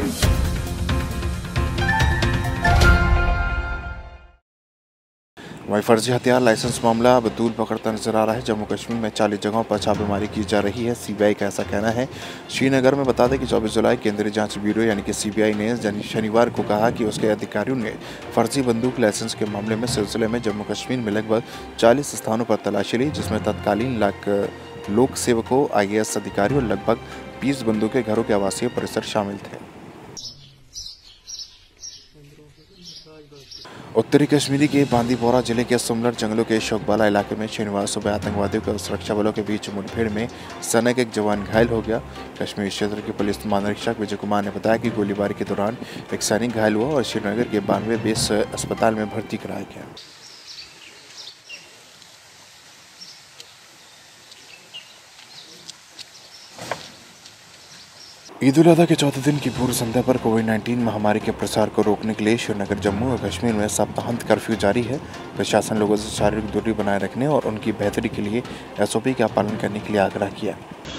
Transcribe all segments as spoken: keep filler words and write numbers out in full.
वहीं फर्जी हथियार लाइसेंस मामला अब दूर पकड़ता नजर आ रहा है। जम्मू कश्मीर में चालीस जगहों पर छापेमारी की जा रही है, सीबीआई का ऐसा कहना है। श्रीनगर में बता दें कि चौबीस जुलाई केंद्रीय जांच ब्यूरो यानी कि सीबीआई ने शनिवार को कहा कि उसके अधिकारियों ने फर्जी बंदूक लाइसेंस के मामले में सिलसिले में जम्मू कश्मीर में लगभग चालीस स्थानों पर तलाशी ली, जिसमें तत्कालीन लाख लोक सेवकों, आई ए एस अधिकारियों और लगभग बीस बंदूकें घरों के आवासीय परिसर शामिल थे। उत्तरी कश्मीरी के बांदीपोरा जिले के सुमलर जंगलों के शोकबाला इलाके में शनिवार सुबह आतंकवादियों और सुरक्षा बलों के बीच मुठभेड़ में सेना के एक जवान घायल हो गया। कश्मीर क्षेत्र के पुलिस महानिरीक्षक विजय कुमार ने बताया कि गोलीबारी के दौरान एक सैनिक घायल हुआ और श्रीनगर के बानवे बेस अस्पताल में भर्ती कराया गया। ईद उल अजहा के चौथे दिन की पूर्व संध्या पर कोविड उन्नीस महामारी के प्रसार को रोकने के लिए श्रीनगर, जम्मू और कश्मीर में सप्ताहांत कर्फ्यू जारी है। प्रशासन लोगों से शारीरिक दूरी बनाए रखने और उनकी बेहतरी के लिए एस ओ पी का पालन करने के लिए आग्रह किया।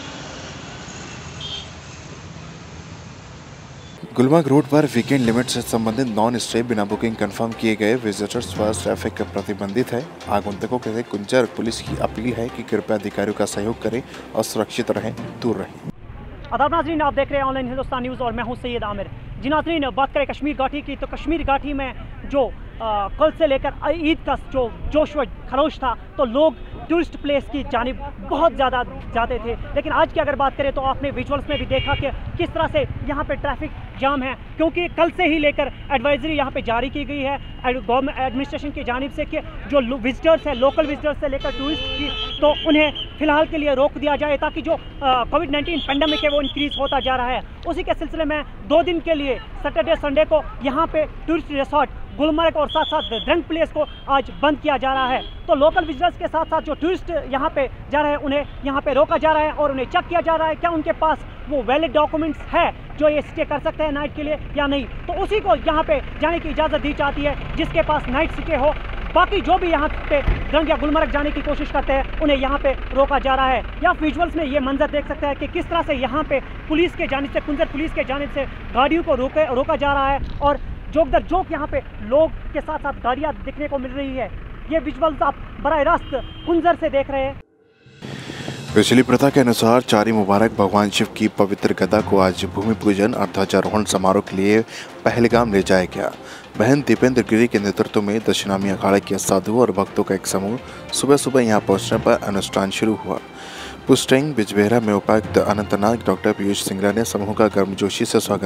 गुलमर्ग रोड पर वीकेंड लिमिट से संबंधित नॉन स्टे बिना बुकिंग कंफर्म किए गए विजिटर्स फर्स्ट ट्रैफिक प्रतिबंधित है। आगंतुकों के कुंजर पुलिस की अपील है कि कृपया अधिकारियों का सहयोग करें और सुरक्षित रहें, दूर रहें। आदाब नाज़रीन, आप देख रहे हैं ऑनलाइन हिंदुस्तान न्यूज़ और मैं हूं सैयद आमिर। जी नाज़रीन, बात करें कश्मीर घाटी की तो कश्मीर घाटी में जो आ, कल से लेकर ईद का जो जोश व खरोश था तो लोग टूरिस्ट प्लेस की जानिब बहुत ज़्यादा जाते थे। लेकिन आज की अगर बात करें तो आपने विजुअल्स में भी देखा कि किस तरह से यहाँ पे ट्रैफिक जाम है, क्योंकि कल से ही लेकर एडवाइजरी यहाँ पे जारी की गई है गवर्नमेंट एडमिनिस्ट्रेशन की जानिब से कि जो विजिटर्स हैं, लोकल विजिटर्स से लेकर टूरिस्ट की, तो उन्हें फ़िलहाल के लिए रोक दिया जाए ताकि जो कोविड नाइन्टीन पेंडेमिक है वो इंक्रीज़ होता जा रहा है। उसी के सिलसिले में दो दिन के लिए सैटरडे संडे को यहाँ पे टूरिस्ट रिसोर्ट गुलमर्ग और साथ साथ ड्रंक प्लेस को आज बंद किया जा रहा है। तो लोकल विजिटर्स के साथ साथ जो टूरिस्ट यहाँ पे जा रहे हैं उन्हें यहाँ पे रोका जा रहा है और उन्हें चेक किया जा रहा है क्या उनके पास वो वैलिड डॉक्यूमेंट्स है जो ये स्टे कर सकते हैं नाइट के लिए या नहीं। तो उसी को यहाँ पे जाने की इजाज़त दी जाती है जिसके पास नाइट स्टे हो। बाकी जो भी यहाँ पे ड्रंक या गुलमर्ग जाने की कोशिश करते हैं उन्हें यहाँ पे रोका जा रहा है। या विजुअल्स में ये मंजर देख सकते हैं कि किस तरह से यहाँ पे पुलिस के जानिब से, कुंजर पुलिस के जानिब से गाड़ियों को रोके रोका जा रहा है और जोक दर जोक यहाँ पे लोग के साथ साथ गाड़ियाँ दिखने को मिल रही है। ये विजुअल्स आप बराह रास्त कुंजर से देख रहे हैं। पिछली प्रथा के अनुसार चारी मुबारक भगवान शिव की पवित्र गदा को आज भूमि पूजन और ध्वजारोहण समारोह के लिए पहलगाम ले जाया गया। बहन दीपेंद्र गिरी के नेतृत्व में दशनामी अखाड़े के साधु और भक्तों का एक समूह सुबह सुबह यहाँ पहुँचने पर अनुष्ठान शुरू हुआ। पुस्टिंग बिजबेहरा में उपायुक्त अनंतनाग डॉक्टर पीयूष सिंगला ने समूह का गर्मजोशी से स्वागत।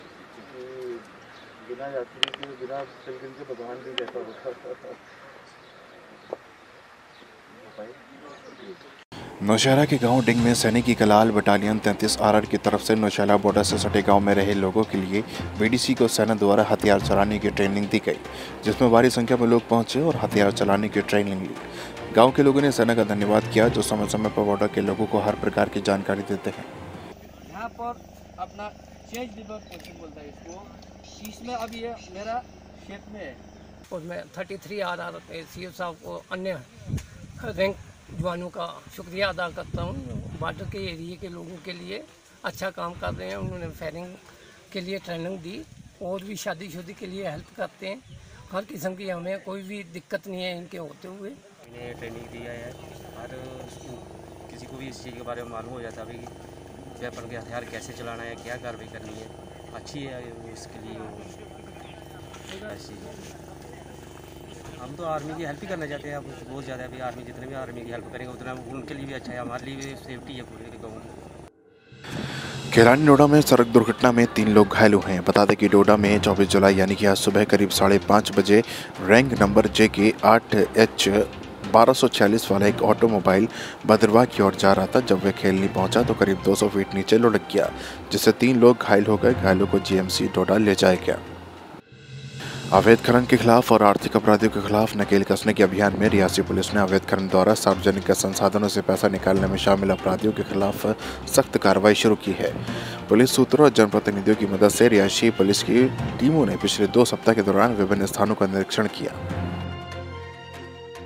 नौशहरा के गांव डिंग में सैनिक की कलाल बटालियन तैंतीस आर आर की तरफ से नौशहरा बॉर्डर से सटे गांव में रहे लोगों के लिए बी डी सी को सेना द्वारा हथियार चलाने की ट्रेनिंग दी गई, जिसमें भारी संख्या में लोग पहुंचे और हथियार चलाने की ट्रेनिंग ली। गांव के लोगों ने सेना का धन्यवाद किया जो समय समय पर बॉर्डर के लोगों को हर प्रकार की जानकारी देते हैं। यहाँ पर अपना चेंज लिवर पोस्टिंग बोलता है इसको, इसमें अब ये मेरा शेप में है और मैं thirty three R R C F साहब को अन्य रैंक जवानों का शुक्रिया अदा करता हूँ। बॉर्डर के एरिए के लोगों के लिए अच्छा काम कर रहे हैं, उन्होंने फायरिंग के लिए ट्रेनिंग दी और भी शादी शुदी के लिए हेल्प करते हैं। हर किस्म की हमें कोई भी दिक्कत नहीं है इनके होते हुए। इन्हें ट्रेनिंग दिया है और किसी को भी इस चीज़ के बारे में मालूम हो जाता है कि वेपन के हथियार कैसे चलाना है, क्या कार्रवाई करनी है, अच्छी है इसके लिए ऐसी। हम तो आर्मी की हेल्प ही करना चाहते हैं, अब बहुत ज़्यादा अभी आर्मी जितने भी आर्मी की हेल्प करेंगे उतना उनके लिए भी अच्छा है, हमारे लिए भी सेफ्टी है पूरे गाँव की। केलानी डोडा में सड़क दुर्घटना में तीन लोग घायल हुए हैं। बता दें कि डोडा में चौबीस जुलाई यानी कि आज सुबह करीब साढ़े पाँच बजे रैंक नंबर जे के आठ एच बारह सौ छियालीस वाला एक ऑटोमोबाइल भद्रवाह की ओर जा रहा था। जब वह खेलनी पहुंचा तो करीब दो सौ फीट नीचे लुढ़क गया, जिससे तीन लोग घायल हो गए। घायलों को जी एम सी डोडा ले जाया गया। अवैध खनन के खिलाफ और आर्थिक अपराधियों के खिलाफ नकेल कसने के अभियान में रियासी पुलिस ने अवैध खनन द्वारा सार्वजनिक संसाधनों से पैसा निकालने में शामिल अपराधियों के खिलाफ सख्त कार्रवाई शुरू की है। पुलिस सूत्रों और जनप्रतिनिधियों की मदद से रियासी पुलिस की टीमों ने पिछले दो सप्ताह के दौरान विभिन्न स्थानों का निरीक्षण किया।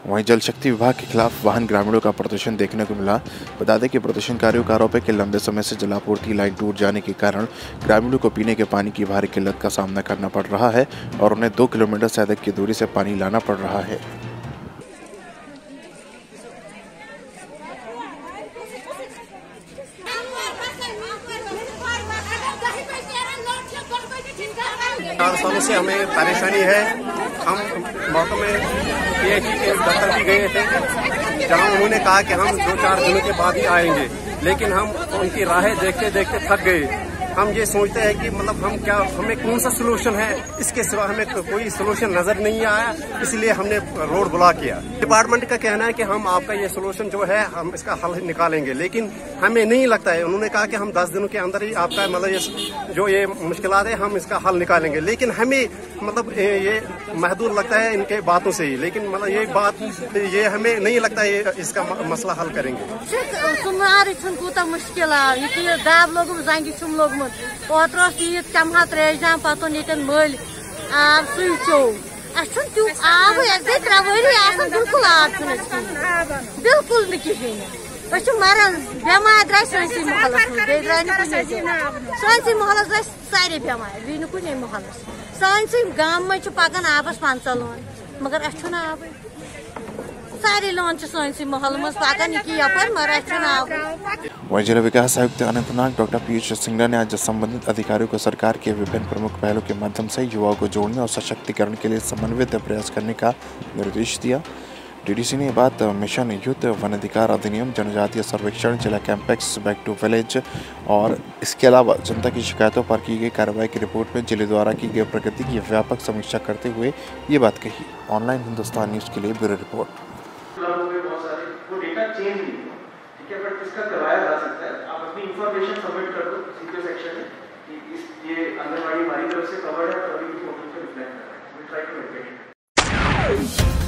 वहीं जल शक्ति विभाग के खिलाफ वाहन ग्रामीणों का प्रदर्शन देखने को मिला। बता दें कि प्रदर्शनकारियों का आरोप है कि लंबे समय से जलापूर्ति लाइन टूट जाने के कारण ग्रामीणों को पीने के पानी की भारी किल्लत का सामना करना पड़ रहा है और उन्हें दो किलोमीटर से अधिक की दूरी से पानी लाना पड़ रहा है। चार सालों से हमें परेशानी है। हम महकमे पीएचई के दफ्तर भी गए थे, जहां उन्होंने कहा कि हम दो चार दिनों के बाद ही आएंगे, लेकिन हम उनकी राहें देखते देखते थक गए। हम ये सोचते हैं कि मतलब हम क्या, हमें कौन सा सोल्यूशन है, इसके सिवा हमें कोई सोल्यूशन नजर नहीं आया, इसलिए हमने रोड ब्लॉक किया। डिपार्टमेंट का कहना है कि हम आपका ये सोल्यूशन जो है हम इसका हल निकालेंगे, लेकिन हमें नहीं लगता है। उन्होंने कहा कि हम दस दिनों के अंदर ही आपका मतलब ये जो ये मुश्किलात है हम इसका हल निकालेंगे, लेकिन हमें मतलब ये महदूद लगता है इनके बातों से ही, लेकिन मतलब ये बात ये हमें नहीं लगता है ये इसका मसला हल करेंगे। ओत्र ईद कमहा त्रेजाम पत मल आब सो तू आब त्रे वरी बिल्कुल आब बिल्कुल नी मरान बेमार द्राय सनसी महलस मह द्राय सनसी महलस द्राय सारे बेमार वी कुछ महलस सनसी गाम मे पकान आबस पंचा लोन, मगर अ आब सारे लोन सनसी महल मज पकान यपर मगर अ वहीं जिला विकास आयुक्त अनंतनाग डॉक्टर पीयूष सिंगला ने आज संबंधित अधिकारियों को सरकार के विभिन्न प्रमुख पहलों के माध्यम से युवाओं को जोड़ने और सशक्तिकरण के लिए समन्वित प्रयास करने का निर्देश दिया। डीडीसी ने बात मिशन युद्ध वन अधिकार अधिनियम, जनजातीय सर्वेक्षण, जिला कैंपेक्स, बैक टू विलेज और इसके अलावा जनता की शिकायतों पर की गई कार्रवाई की रिपोर्ट में जिले द्वारा की गई प्रगति की व्यापक समीक्षा करते हुए ये बात कही। ऑनलाइन हिंदुस्तान न्यूज के लिए ब्यूरो रिपोर्ट। बट इसका करवाया जा सकता है। आप अपनी इंफॉर्मेशन सबमिट कर दो सीपीओ सेक्शन में कि इस ये आंगनबाड़ी हमारी तरफ से कवर्ड है और अभी भी पोर्टल पे रिफ्लेक्ट कर रहा है। We try to make it.